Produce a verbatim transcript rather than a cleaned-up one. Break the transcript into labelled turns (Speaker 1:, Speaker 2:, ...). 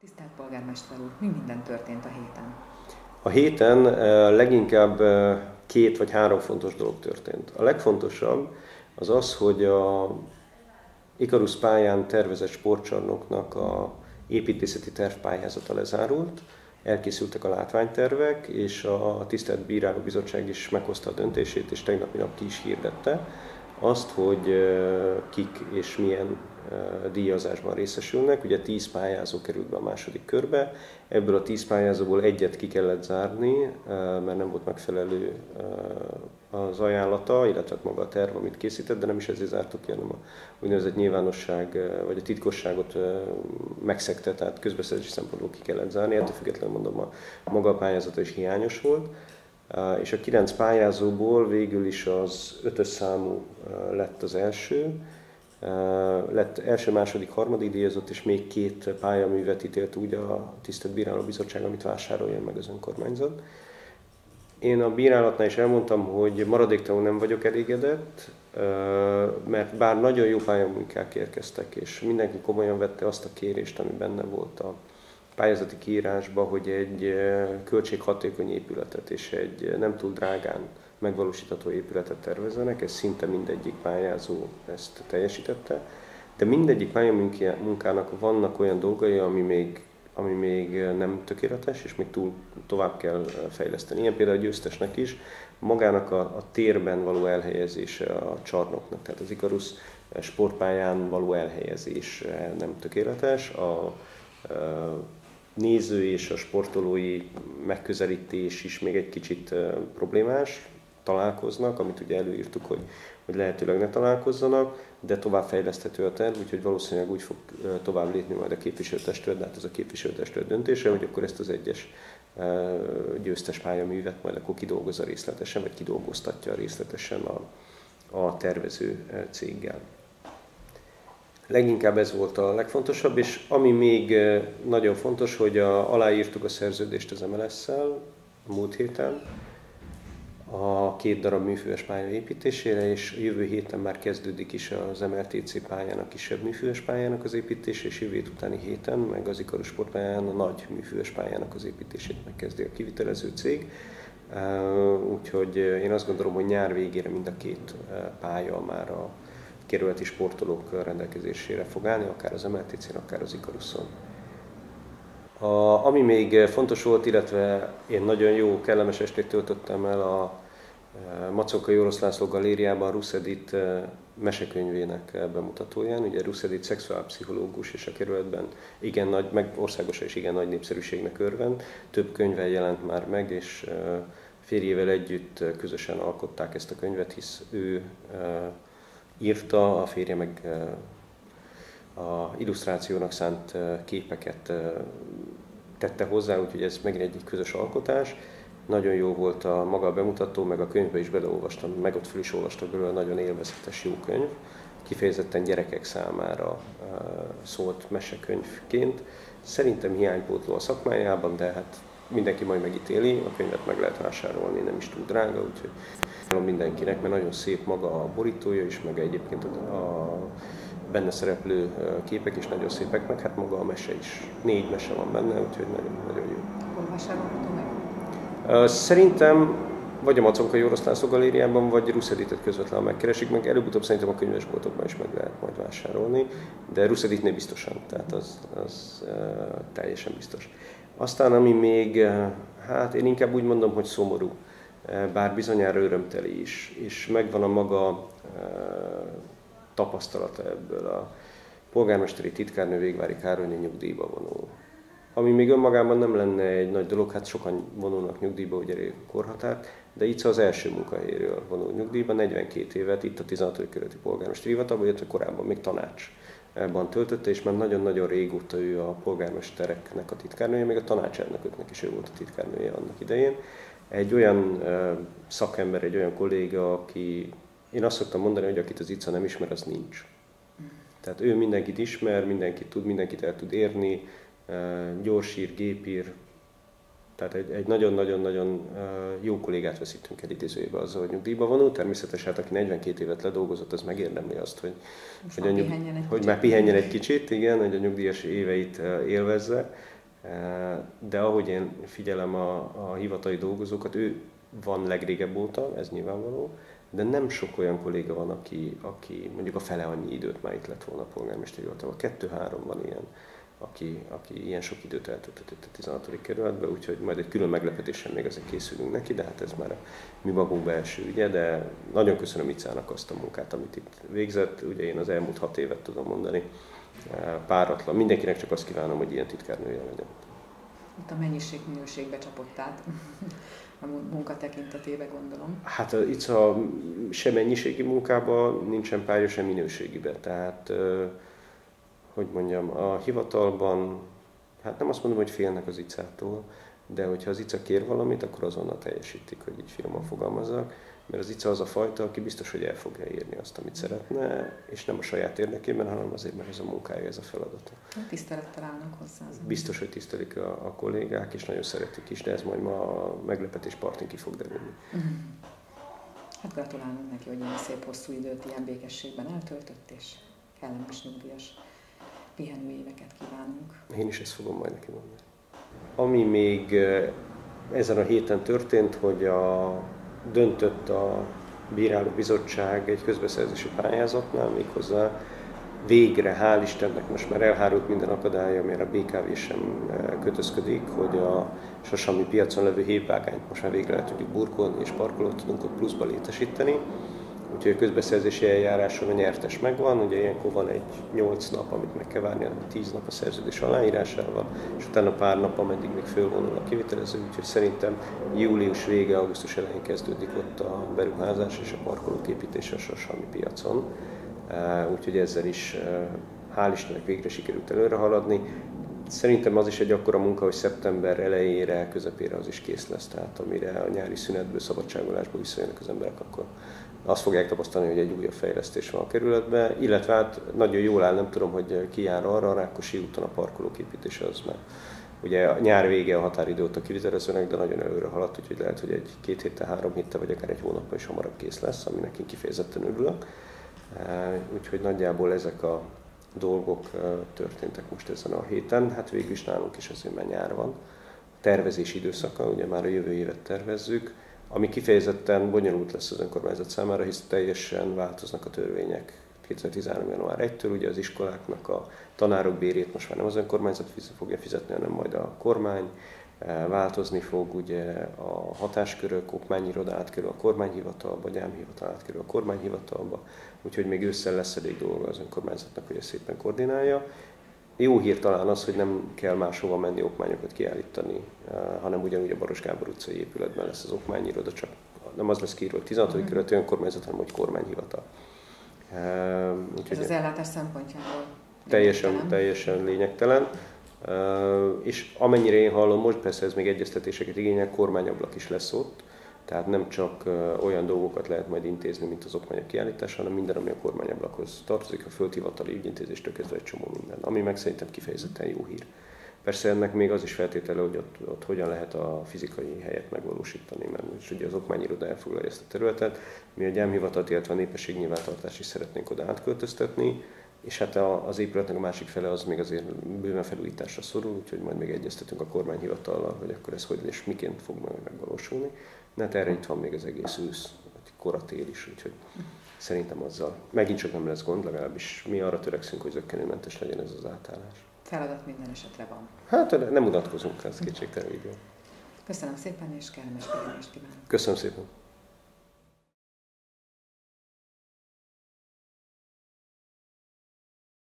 Speaker 1: Tisztelt Polgármester úr, mi minden történt a héten?
Speaker 2: A héten leginkább két vagy három fontos dolog történt. A legfontosabb az az, hogy a Ikarus pályán tervezett sportcsarnoknak a építészeti tervpályázata lezárult, elkészültek a látványtervek, és a tisztelt bírálóbizottság is meghozta a döntését, és tegnapi nap ki is hirdette azt, hogy kik és milyen díjazásban részesülnek. Ugye tíz pályázó került be a második körbe, ebből a tíz pályázóból egyet ki kellett zárni, mert nem volt megfelelő az ajánlata, illetve maga a terv, amit készített, de nem is ezért zártuk ki, hanem a úgynevezett nyilvánosság vagy a titkosságot megszegte, tehát közbeszerzési szempontból ki kellett zárni. Ettől függetlenül mondom, a maga a pályázata is hiányos volt. És a kilenc pályázóból végül is az ötös számú lett az első, lett első, második, harmadik díjazott, és még két pályaművet ítélt úgy a tisztelt bírálóbizottság, amit vásároljon meg az önkormányzat. Én a bírálatnál is elmondtam, hogy maradéktalanul nem vagyok elégedett, mert bár nagyon jó pályamunkák érkeztek, és mindenki komolyan vette azt a kérést, ami benne volt a pályázati kiírásban, hogy egy költséghatékony épületet és egy nem túl drágán megvalósítható épületet tervezzenek, ez szinte mindegyik pályázó ezt teljesítette, de mindegyik pályamunkának vannak olyan dolgai, ami még, ami még nem tökéletes, és még túl tovább kell fejleszteni. Ilyen például a győztesnek is magának a, a térben való elhelyezése a csarnoknak, tehát az Ikarus sportpályán való elhelyezés nem tökéletes, a, a néző és a sportolói megközelítés is még egy kicsit problémás, találkoznak, amit ugye előírtuk, hogy, hogy lehetőleg ne találkozzanak, de tovább fejleszthető a terv, úgyhogy valószínűleg úgy fog tovább lépni majd a képviselőtestület, de hát ez a képviselőtestület döntése, hogy akkor ezt az egyes győztes pályaművet majd akkor kidolgozza részletesen, vagy kidolgoztatja részletesen a, a tervező céggel. Leginkább ez volt a legfontosabb, és ami még nagyon fontos, hogy a, aláírtuk a szerződést az em el es-szel a múlt héten, a két darab műfőves pálya építésére, és jövő héten már kezdődik is az em el té cé pályának, kisebb műfőves pályának az építése, és jövő hét utáni héten, meg az Ikarus sportpályán a nagy műfőves pályának az építését megkezdi a kivitelező cég. Úgyhogy én azt gondolom, hogy nyár végére mind a két pálya már a kerületi sportolók rendelkezésére fog állni, akár az em el té cén, akár az Ikaruson. A, ami még fontos volt, illetve én nagyon jó, kellemes estét töltöttem el a Maczókai Orosz László Galériában Rusz Edith mesekönyvének bemutatóján. Ugye Rusz Edith szexuálpszichológus, és a kerületben igen nagy, meg országosan is igen nagy népszerűségnek örvend. Több könyve jelent már meg, és férjével együtt közösen alkották ezt a könyvet, hisz ő írta, a férje meg a illusztrációnak szánt képeket tette hozzá, úgyhogy ez megint egy közös alkotás. Nagyon jó volt a maga a bemutató, meg a könyvbe is beleolvastam, meg ott föl is olvastak belőle, nagyon élvezetes jó könyv. Kifejezetten gyerekek számára szólt mesekönyvként. Szerintem hiánypótló a szakmájában, de hát mindenki majd megítéli, a könyvet meg lehet vásárolni, nem is túl drága, úgyhogy mindenkinek, mert nagyon szép maga a borítója is, meg egyébként a benne szereplő képek is nagyon szépek, meg hát maga a mese is. Négy mese van benne, úgyhogy nagyon, nagyon jó.
Speaker 1: Hol vásárolható meg?
Speaker 2: Szerintem vagy a Maczókai Orosz László Galériában, vagy Rusz Edithet közvetlenül megkeresik, meg előbb-utóbb szerintem a könyvesboltokban is meg lehet majd vásárolni, de Rusz Edithnél biztosan, tehát az, az uh, teljesen biztos. Aztán ami még, uh, hát én inkább úgy mondom, hogy szomorú, uh, bár bizonyára örömteli is, és megvan a maga uh, tapasztalata ebből. A polgármesteri titkárnő Végvári Károlné nyugdíjba vonul. Ami még önmagában nem lenne egy nagy dolog, hát sokan vonulnak nyugdíjba, ugye elég a korhatárt, de itt az első munkahelyéről vonul nyugdíjba, negyvenkét évet itt a tizenhatodik kerületi polgármesteri hivatalban, illetve korábban még tanácsban töltötte, és már nagyon-nagyon régóta ő a polgármestereknek a titkárnője, még a tanácselnököknek is ő volt a titkárnője annak idején. Egy olyan szakember, egy olyan kolléga, aki, én azt szoktam mondani, hogy akit az Ica nem ismer, az nincs. Tehát ő mindenkit ismer, mindenkit tud, mindenkit el tud érni, gyorsír, gépír, tehát egy nagyon-nagyon-nagyon jó kollégát veszítünk el idézőjébe azzal, hogy nyugdíjba vonul. Természetesen, hát aki negyvenkét évet ledolgozott, az megérdemli azt, hogy, hogy,
Speaker 1: már,
Speaker 2: nyug,
Speaker 1: pihenjen
Speaker 2: hogy már pihenjen egy kicsit, igen, hogy a nyugdíjas éveit élvezze. De ahogy én figyelem a, a hivatali dolgozókat, ő van legrégebb óta, ez nyilvánvaló, de nem sok olyan kolléga van, aki, aki mondjuk a fele annyi időt már itt lett volna a polgármesteri hivatalban. Kettő-három van ilyen, aki, aki ilyen sok időt eltöltött itt a tizenhatodik kerületben, úgyhogy majd egy külön meglepetésen még azért készülünk neki, de hát ez már a mi magunk belső ügye, de nagyon köszönöm Icának azt a munkát, amit itt végzett. Ugye én az elmúlt hat évet tudom mondani, páratlan. Mindenkinek csak azt kívánom, hogy ilyen titkárnője legyen.
Speaker 1: Itt a mennyiség-minőségbe csapott át a munka tekintetében, gondolom.
Speaker 2: Hát itt a se mennyiségi munkában nincsen pálya, sem minőségiben. Tehát, hogy mondjam, a hivatalban, hát nem azt mondom, hogy félnek az Icától, de hogyha az Ica kér valamit, akkor azonnal teljesítik, hogy így finoman fogalmazzak. Mert az Ica az a fajta, aki biztos, hogy el fogja érni azt, amit szeretne, és nem a saját érdekében, hanem azért, mert ez a munkája, ez a feladata.
Speaker 1: Tisztelettel állnak hozzá.
Speaker 2: Biztos, hogy tisztelik a, a kollégák, és nagyon szeretik is, de ez majd ma a meglepetés partin ki fog derülni.
Speaker 1: Uh-huh. Hát gratulálunk neki, hogy ilyen szép hosszú időt ilyen békességben eltöltött, és kellemes, nyugdíjas pihenő éveket kívánunk.
Speaker 2: Én is ezt fogom majd neki mondani. Ami még ezen a héten történt, hogy a döntött a bírálóbizottság egy közbeszerzési pályázatnál, méghozzá végre, hál' Istennek most már elhárult minden akadály, amire a bé ká vé sem kötözködik, hogy a Sasami piacon levő hévvágányt most már végre le tudjuk burkolni, és parkolót tudunk ott pluszba létesíteni. Úgyhogy a közbeszerzési eljáráson a nyertes megvan, ugye ilyenkor van egy nyolc nap, amit meg kell várni, tíz nap a szerződés aláírásával, és utána pár nap, ameddig még fölvonul a kivitelező, úgyhogy szerintem július vége, augusztus elején kezdődik ott a beruházás és a parkolók építése a Sasami piacon. Úgyhogy ezzel is hál' Istennek végre sikerült előre haladni. Szerintem az is egy akkora munka, hogy szeptember elejére, közepére az is kész lesz, tehát amire a nyári szünetből, szabadságolásból visszajönnek az emberek, akkor azt fogják tapasztalni, hogy egy újabb fejlesztés van a kerületben, illetve hát nagyon jól áll, nem tudom, hogy ki jár arra, a Rákosi úton a parkolók építése az már. Ugye a nyár vége a határidő ott a kivitelezőnek, de nagyon előre haladt, úgyhogy lehet, hogy egy két héttel, három héttel, vagy akár egy hónappal is hamarabb kész lesz, aminek én kifejezetten örülök. Úgyhogy nagyjából ezek a dolgok történtek most ezen a héten. Hát végül is nálunk is azért már nyár van. Tervezési időszaka, ugye már a jövő évet tervezzük, ami kifejezetten bonyolult lesz az önkormányzat számára, hisz teljesen változnak a törvények. kétezer-tizenhárom. január elsejétől ugye az iskoláknak a tanárok bérét most már nem az önkormányzat fogja fizetni, hanem majd a kormány. Változni fog ugye a hatáskörök, okmányiroda átkerül a kormányhivatalba, gyámhivatal átkerül a kormányhivatalba, úgyhogy még ősszel lesz elég dolga az önkormányzatnak, hogy ezt szépen koordinálja. Jó hír talán az, hogy nem kell máshova menni okmányokat kiállítani, hanem ugyanúgy a Baros Gábor utcai épületben lesz az okmányiroda, csak nem az lesz kiírva, hogy tizenhatodik kerületi önkormányzat, hanem hogy kormányhivatal.
Speaker 1: Úgyhogy ez az ellátás szempontjából
Speaker 2: teljesen,
Speaker 1: lényegtelen.
Speaker 2: teljesen lényegtelen. Uh, és amennyire én hallom, most persze ez még egyeztetéseket igényel, kormányablak is lesz ott, tehát nem csak uh, olyan dolgokat lehet majd intézni, mint az okmányok kiállítása, hanem minden, ami a kormányablakhoz tartozik, a földhivatali ügyintézéstől kezdve egy csomó minden, ami meg szerintem kifejezetten jó hír. Persze ennek még az is feltétele, hogy ott, ott hogyan lehet a fizikai helyet megvalósítani, mert most ugye az okmányiroda elfoglalja ezt a területet, mi a gyámhivatalt, illetve a népességnyilvántartást is szeretnénk oda átköltöztetni, és hát az épületnek a másik fele az még azért bőven felújításra szorul, úgyhogy majd még egyeztetünk a kormányhivatallal, hogy akkor ez hogy és miként fog majd megvalósulni. De hát erre itt van még az egész ősz, kora tél is, úgyhogy szerintem azzal megint csak nem lesz gond, legalábbis mi arra törekszünk, hogy zökkenőmentes legyen ez az átállás.
Speaker 1: Feladat minden esetre van.
Speaker 2: Hát nem unatkozunk, ez kétségtelen így van.
Speaker 1: Köszönöm szépen, és kellemes pihenést kívánok.
Speaker 2: Köszönöm szépen.